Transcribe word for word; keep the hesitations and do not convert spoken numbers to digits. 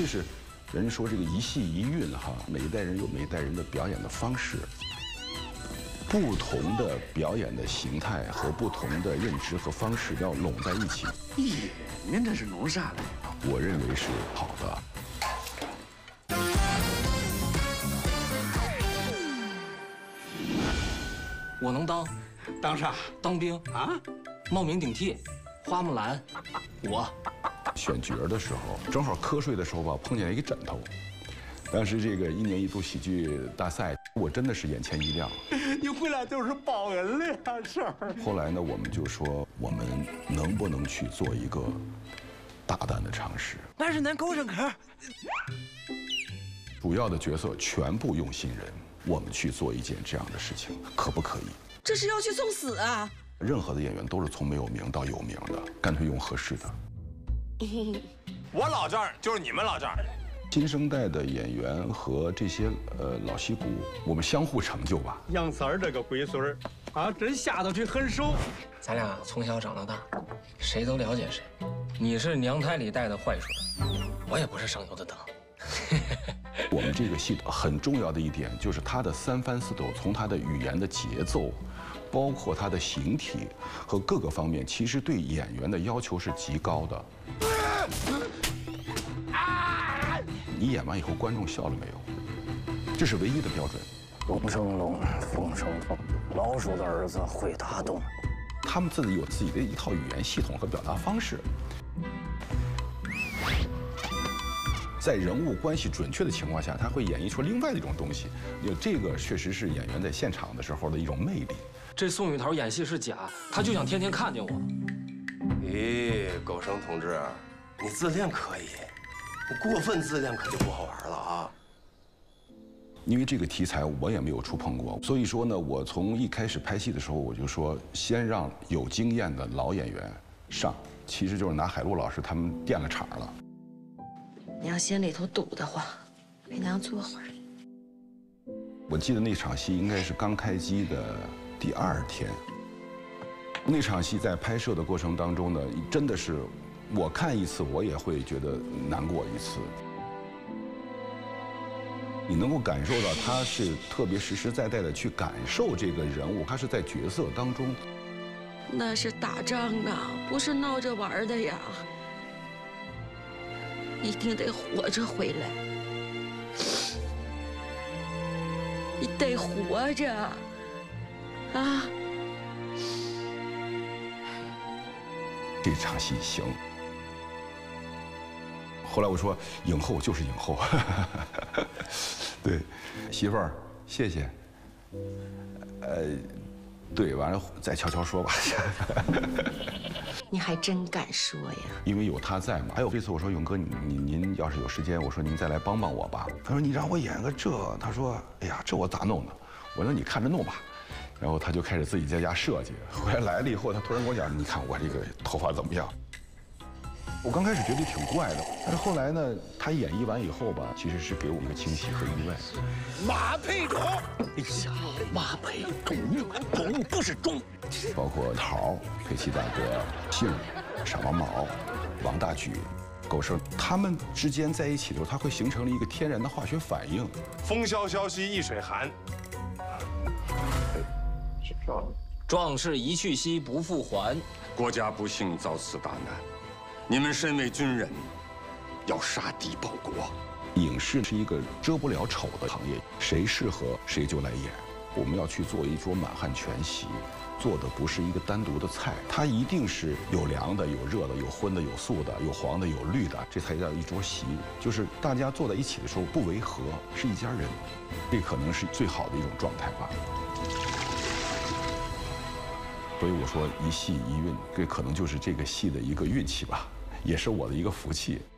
就是，人说这个一戏一韵哈，每一代人有每一代人的表演的方式，不同的表演的形态和不同的认知和方式要拢在一起。 咦，您这是弄啥嘞？ 我认为是好的。 我能当， 当啥？ 当兵啊？ 冒名顶替，花木兰，我。 选角的时候，正好瞌睡的时候吧，碰见了一个枕头。当时这个一年一度喜剧大赛，我真的是眼前一亮。 你回来就是报恩了呀，婶儿。 后来呢，我们就说，我们能不能去做一个大胆的尝试？ 那是咱狗生科。 主要的角色全部用新人。 我们去做一件这样的事情，可不可以？ 这是要去送死啊！ 任何的演员都是从没有名到有名的，干脆用合适的。 我老丈人就是你们老丈人。 新生代的演员和这些呃老戏骨，我们相互成就吧。 杨三儿这个龟孙儿啊，真下得去很熟。 咱俩从小长到大，谁都了解谁。你是娘胎里带的坏水，我也不是省油的灯。 我们这个戏很重要的一点就是它的三翻四抖，从它的语言的节奏，包括它的形体和各个方面，其实对演员的要求是极高的。你演完以后，观众笑了没有？这是唯一的标准。 龙生龙，凤生凤，老鼠的儿子会打洞。 他们自己有自己的一套语言系统和表达方式。 在人物关系准确的情况下，他会演绎出另外的一种东西。有这个确实是演员在现场的时候的一种魅力。 这宋雨桃演戏是假，他就想天天看见我。 咦，狗生同志，你自恋可以，你过分自恋可就不好玩了啊。 因为这个题材我也没有触碰过，所以说呢，我从一开始拍戏的时候，我就说先让有经验的老演员上，其实就是拿海陆老师他们垫了场了。 娘心里头堵得慌，陪娘坐会儿。 我记得那场戏应该是刚开机的第二天。那场戏在拍摄的过程当中呢，真的是我看一次我也会觉得难过一次。你能够感受到他是特别实实在在的去感受这个人物，他是在角色当中。 那是打仗啊，不是闹着玩的呀。 一定得活着回来，你得活着，啊！ 这场戏行。后来我说，影后就是影后，对，媳妇儿，谢谢。呃，对，完了再悄悄说吧。 你还真敢说呀！ 因为有他在嘛。还有这次我说勇哥，你你您要是有时间，我说您再来帮帮我吧。他说你让我演个这，他说哎呀这我咋弄呢？我说你看着弄吧。然后他就开始自己在家设计。回来来了以后，他突然跟我讲，你看我这个头发怎么样？我刚开始觉得挺怪的，但是后来呢，他演绎完以后吧，其实是给我一个惊喜和意外。 马配种，哎呀，马配种，种不是种。 包括桃、佩奇大哥、杏、傻毛毛、王大举、狗生，他们之间在一起的时候，它会形成了一个天然的化学反应。 风萧萧兮易水寒。 是这样。 壮士一去兮不复还。 国家不幸遭此大难，你们身为军人，要杀敌报国。 影视是一个遮不了丑的行业，谁适合谁就来演。我们要去做一桌满汉全席，做的不是一个单独的菜，它一定是有凉的、有热的、有荤的、有素的、有黄的、有绿的，这才叫一桌席。就是大家坐在一起的时候不违和，是一家人，这可能是最好的一种状态吧。所以我说一戏一韵，这可能就是这个戏的一个运气吧，也是我的一个福气。